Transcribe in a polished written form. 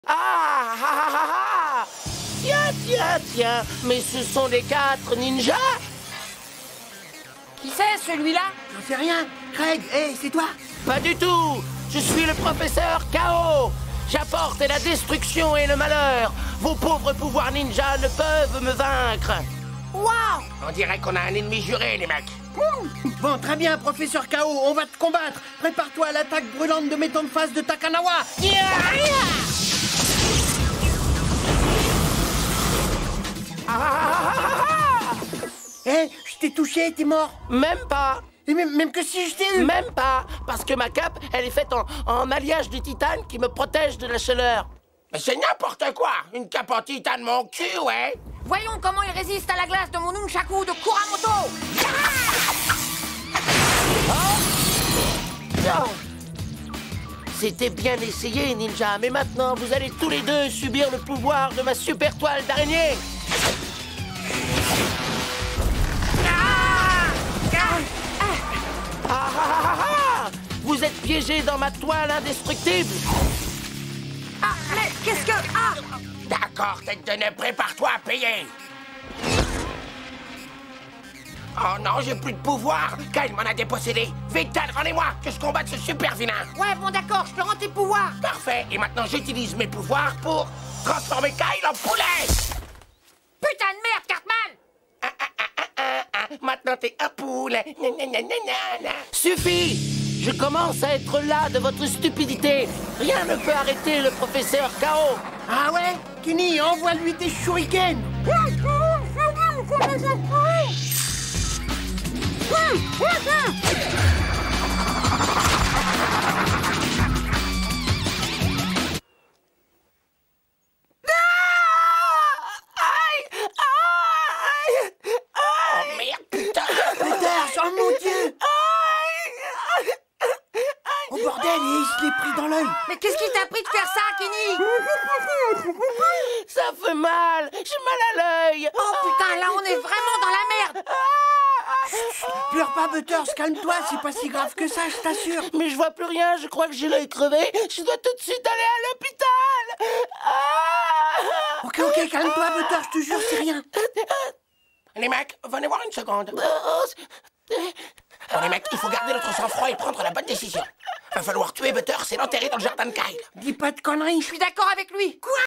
Ah, ah, ah, ah, ah. Tiens, tiens, tiens, mais ce sont les 4 ninjas? Qui c'est, celui-là? J'en sais rien. Craig, hé, c'est toi? Pas du tout. Je suis le professeur K.O. J'apporte la destruction et le malheur. Vos pauvres pouvoirs ninja ne peuvent me vaincre. Waouh! On dirait qu'on a un ennemi juré, les mecs. Bon, très bien, professeur K.O., on va te combattre. Prépare-toi à l'attaque brûlante de métamphase de Takanawa. Hé, je t'ai touché, t'es mort. Même pas. Et même que si je t'ai eu. Même pas. Parce que ma cape, elle est faite en alliage de titane qui me protège de la chaleur. Mais c'est n'importe quoi. Une cape en titane, mon cul, ouais. Voyons comment il résiste à la glace de mon nunchaku de Kuramoto. C'était bien essayé, ninja, mais maintenant, vous allez tous les deux subir le pouvoir de ma super toile d'araignée. Vous êtes piégés dans ma toile indestructible. Ah, mais qu'est-ce que... Ah! D'accord, tête de nez, prépare-toi à payer. Oh non, j'ai plus de pouvoir. Kyle m'en a dépossédé. Vite, Kyle, rendez-moi, que je combatte ce super vilain. Ouais, bon d'accord, je te rends tes pouvoirs. Parfait, et maintenant j'utilise mes pouvoirs pour transformer Kyle en poulet. Putain de merde, Cartman! Maintenant t'es un poulet. Suffit. Je commence à être las de votre stupidité. Rien ne peut arrêter le professeur K.O. Ah ouais? Kenny, envoie-lui tes shurikens. Oh merde, putain. Peter, oh mon Dieu. Oh bordel, il se l'est pris dans l'œil. Mais qu'est-ce qui t'a pris de faire ça, Kenny? Ça fait mal. J'ai mal à l'œil. Oh putain, là on est vraiment dans la merde. Pleure pas, Butters, calme-toi, c'est pas si grave que ça, je t'assure. Mais je vois plus rien, je crois que j'ai l'œil crevé. Je dois tout de suite aller à l'hôpital. Ok, calme-toi, Butters, je te jure, c'est rien. Les mecs, venez voir une seconde. Bon, les mecs, il faut garder notre sang-froid et prendre la bonne décision. Va falloir tuer Butters et l'enterrer dans le jardin de Kyle. Dis pas de conneries. Je suis d'accord avec lui. Quoi?